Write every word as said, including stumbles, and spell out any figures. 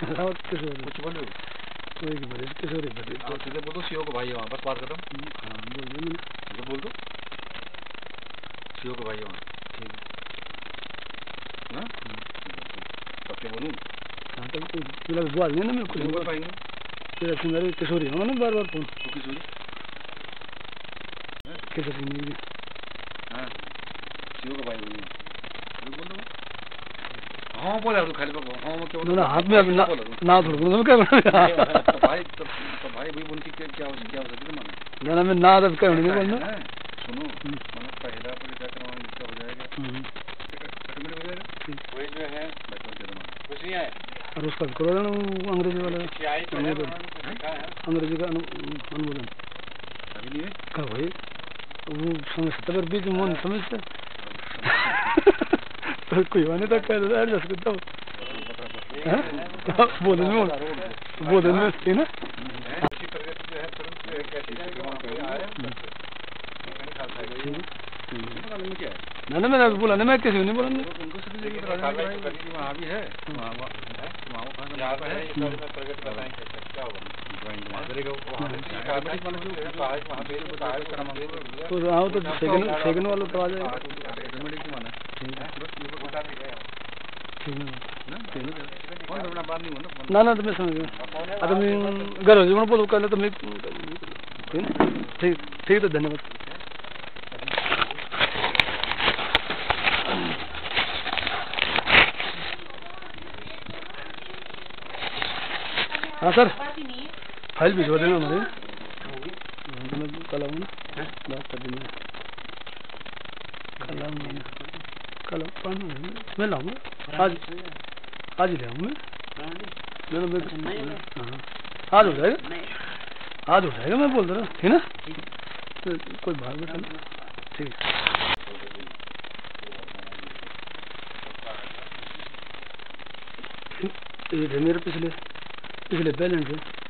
रावत किशोरी कुछ बोलो कोई की बोले किशोरी बोले आप सीधे बोल दो सीओ को भाई वहाँ बस बात खत्म। हाँ बोल दो मैंने जो बोल दो सीओ को भाई वहाँ ठीक है ना तब क्या बोलूँ हाँ तो तुला बुआ नहीं ना मैं कुछ बोल पाएंगे तेरा सिंगर किशोरी हो ना बार बार फोन तो किशोरी किशोरी नहीं हाँ सीओ को भाई बोल बोल दो हाँ बोला तू खाली हाँ मैं क्या ना हाथ में अभी ना ना थोड़ा बोल मैं क्या तो भाई तो भाई भाई बोल के क्या क्या हो क्या हो सकती है माने ना ना मैं ना तब क्या नहीं बोलना सुनो मानो पहला परीक्षा करवाएं इसका हो जाएगा ऑटोमेटिक हो जाएगा वही जो है बच्चों के दो कुछ नहीं आया और उसका करो ना अंग्रेजी वाला अंग्रेजी का अनुमोदन अभी नहीं है क्या भाई वो समझता पर बीच में मन समझता तो कोई वाने तक कह रहा है जैसे कि तब बोलने में बोलने में थी ना ना ना मैंने बोला ना मैं किसी को नहीं बोला वहाँ भी है तो आओ तो सेकंड सेकंड वाला तो आ जाएगा ना ना तो मैं समझ गया तो मैं घर हो जीवन बोलो कहले तो मैं ठीक ठीक तो धन्यवाद हाँ सर फाइल भिजवा देना हमारे कल आऊँगा बात कर देना कल आऊँगा कल मैं लाऊँगा आज आज ही ले आऊँगा मैं मैं हाँ आज हो जाएगा आज हो जाएगा मैं बोल दे रहा है ना कोई बाहर बैठा ठीक है मेरे पिछले पिछले बैलेंस है